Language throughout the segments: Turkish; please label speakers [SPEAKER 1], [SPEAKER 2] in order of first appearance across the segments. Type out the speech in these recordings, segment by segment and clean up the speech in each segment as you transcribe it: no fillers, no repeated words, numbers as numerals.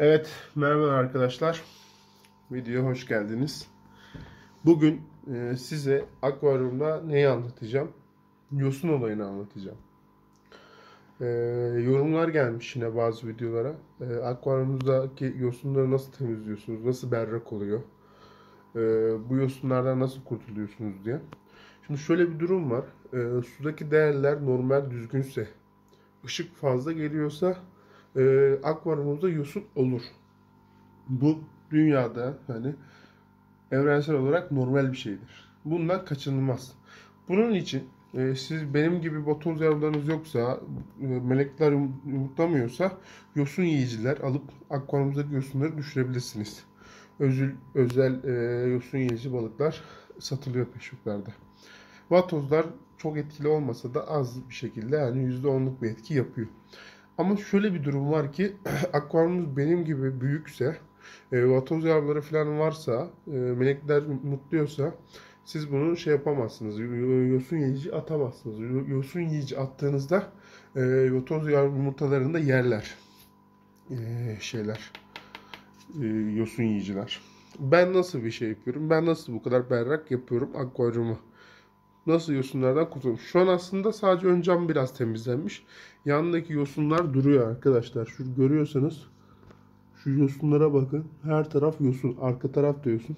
[SPEAKER 1] Evet, merhaba arkadaşlar. Videoya hoş geldiniz. Bugün size akvaryumda neyi anlatacağım? Yosun olayını anlatacağım. E, Yorumlar gelmiş yine bazı videolara. Akvaryumuzdaki yosunları nasıl temizliyorsunuz? Nasıl berrak oluyor? E, Bu yosunlardan nasıl kurtuluyorsunuz diye. Şimdi şöyle bir durum var. Sudaki değerler normal düzgünse, ışık fazla geliyorsa akvaryumumuzda yosun olur. Bu dünyada hani evrensel olarak normal bir şeydir. Bunlar kaçınılmaz. Bunun için siz benim gibi botoz yavrularınız yoksa, melekler yumurtlamıyorsa yosun yiyiciler alıp akvaryumuzdaki yosunları düşürebilirsiniz. Özel yosun yiyici balıklar satılıyor peşuflarda. Vatozlar çok etkili olmasa da az bir şekilde yani %10'luk bir etki yapıyor. Ama şöyle bir durum var ki akvaryumunuz benim gibi büyükse, vatoz yavruları falan varsa, melekler mutluyorsa siz bunu şey yapamazsınız. Yosun yiyici atamazsınız. Yosun yiyici attığınızda vatoz yumurtalarını da yerler. Şeyler, yosun yiyiciler. Ben nasıl bir şey yapıyorum? Ben nasıl bu kadar berrak yapıyorum akvaryumu? Nasıl yosunlardan kurtulmuş? Şu an aslında sadece ön cam biraz temizlenmiş. Yanındaki yosunlar duruyor arkadaşlar. Şu görüyorsanız şu yosunlara bakın. Her taraf yosun. Arka taraf da yosun.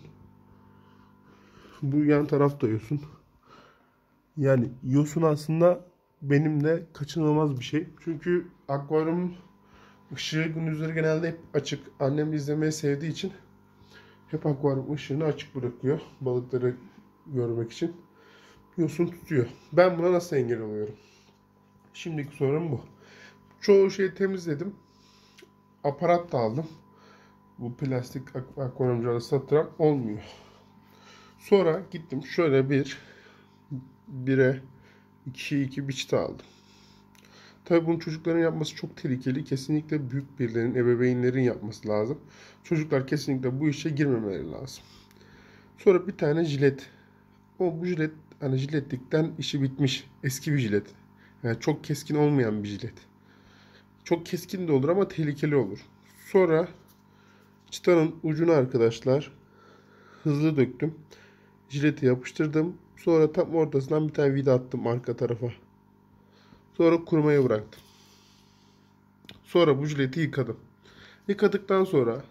[SPEAKER 1] Bu yan taraf da yosun. Yani yosun aslında benim de kaçınılmaz bir şey. Çünkü akvaryumun ışığı gündüzleri genelde hep açık. Annem izlemeyi sevdiği için hep akvaryum ışığını açık bırakıyor. Balıkları görmek için. Yosun tutuyor. Ben buna nasıl engel oluyorum? Şimdiki sorun bu. Çoğu şeyi temizledim. Aparat da aldım. Bu plastik akvaryumcularda satılan olmuyor. Sonra gittim şöyle bire 2'ye 2 biçte aldım. Tabii bunu çocukların yapması çok tehlikeli. Kesinlikle büyük birilerinin, ebeveynlerin yapması lazım. Çocuklar kesinlikle bu işe girmemeleri lazım. Sonra bir tane jilet. Bu jilet hani jiletlikten işi bitmiş. Eski bir jilet. Yani çok keskin olmayan bir jilet. Çok keskin de olur ama tehlikeli olur. Sonra çıtanın ucunu arkadaşlar hızlı döktüm. Jileti yapıştırdım. Sonra tam ortasından bir tane vida attım arka tarafa. Sonra kurumaya bıraktım. Sonra bu jileti yıkadım. Yıkadıktan sonra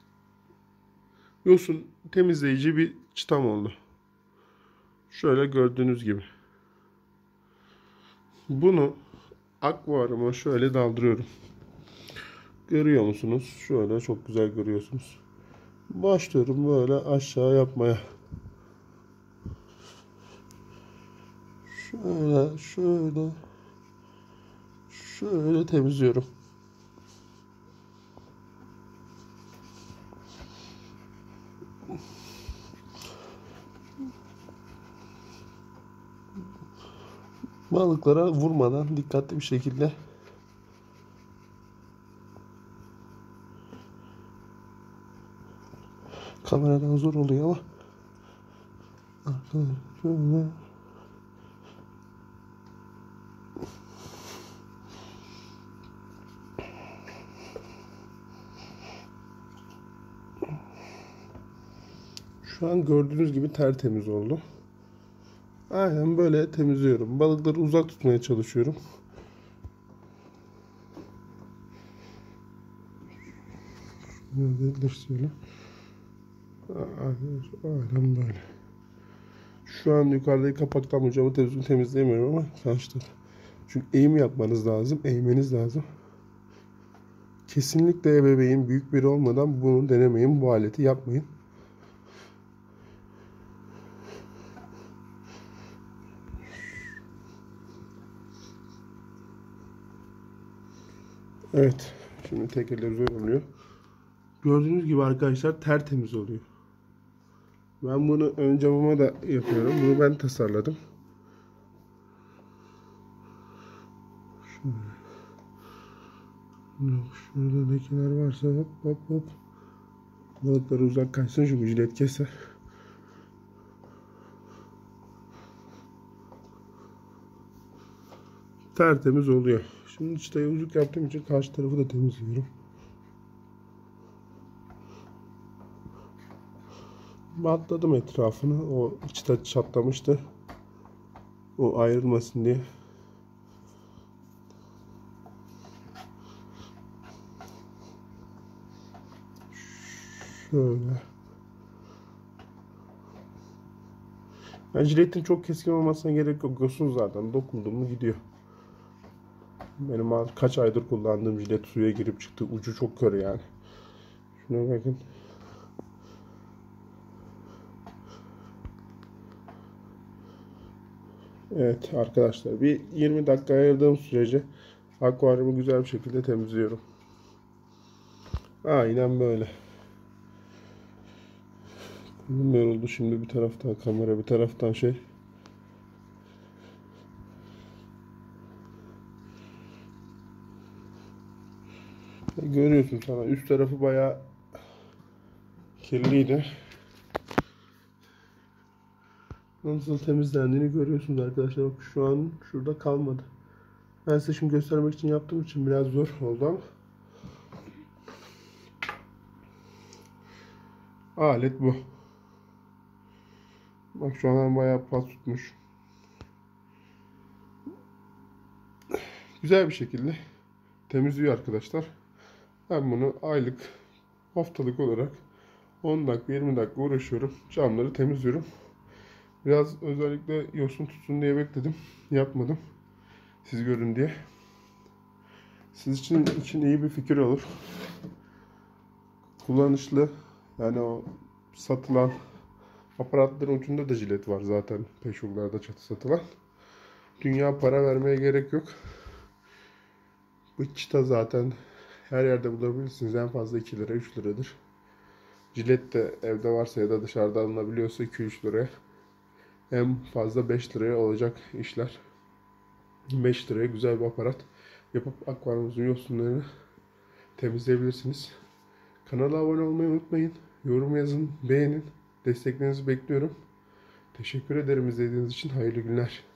[SPEAKER 1] yosun temizleyici bir çıtam oldu. Şöyle gördüğünüz gibi. Bunu akvaryuma şöyle daldırıyorum. Görüyor musunuz? Şöyle çok güzel görüyorsunuz. Başlıyorum böyle aşağı yapmaya. Şöyle temizliyorum. Balıklara vurmadan dikkatli bir şekilde kameradan zor oluyor ama arkadaşlar şöyle şu an gördüğünüz gibi tertemiz oldu. Aynen böyle temizliyorum. Balıkları uzak tutmaya çalışıyorum. Şöyle. Aynen böyle. Şu an yukarıdaki kapaktan camı temizleyemiyorum ama kaçtı. Çünkü eğim yapmanız lazım. Eğmeniz lazım. Kesinlikle ebeveyn büyük biri olmadan bunu denemeyin. Bu aleti yapmayın. Evet. Şimdi tekerler zor oluyor. Gördüğünüz gibi arkadaşlar tertemiz oluyor. Ben bunu ön camıma da yapıyorum. Bunu ben tasarladım. Şurada lekeler varsa hop. Balıkları uzak kaçsın çünkü jilet keser. Tertemiz oluyor. Şimdi işte uzuk yaptığım için karşı tarafı da temizliyorum. Bantladım etrafını. O çıta çatlamıştı. O ayrılmasın diye. Şöyle. Yani jiletin çok keskin olmasına gerek yok. Yosun zaten. Dokundum mu gidiyor. Benim kaç aydır kullandığım jilet suya girip çıktı. Ucu çok kör yani. Şuna bakın. Evet arkadaşlar, bir 20 dakika ayırdığım sürece akvaryumu güzel bir şekilde temizliyorum. Aynen böyle. Kolum yoruldu şimdi, bir taraftan kamera bir taraftan şey. Görüyorsun, sana üst tarafı bayağı kirliydi. Nasıl temizlendiğini görüyorsunuz arkadaşlar. Bak, şu an şurada kalmadı. Ben size şimdi göstermek için yaptığım için biraz zor oldu ama alet bu. Bak şu an bayağı pas tutmuş. Güzel bir şekilde temizliyor arkadaşlar. Ben bunu aylık, haftalık olarak 10 dakika 20 dakika uğraşıyorum. Camları temizliyorum. Biraz özellikle yosun tutsun diye bekledim. Yapmadım. Siz görün diye. Siz için iyi bir fikir olur. Kullanışlı. Yani o satılan aparatların ucunda da jilet var zaten. Peşolarda çatı satılan. Dünya para vermeye gerek yok. Bu çıta zaten her yerde bulabilirsiniz. En fazla 2 lira 3 liradır. Jilet de evde varsa ya da dışarıda alınabiliyorsa 2-3 liraya. En fazla 5 liraya olacak işler. 5 liraya güzel bir aparat yapıp akvaryumunuzun yosunlarını temizleyebilirsiniz. Kanala abone olmayı unutmayın. Yorum yazın, beğenin. Desteklerinizi bekliyorum. Teşekkür ederim izlediğiniz için. Hayırlı günler.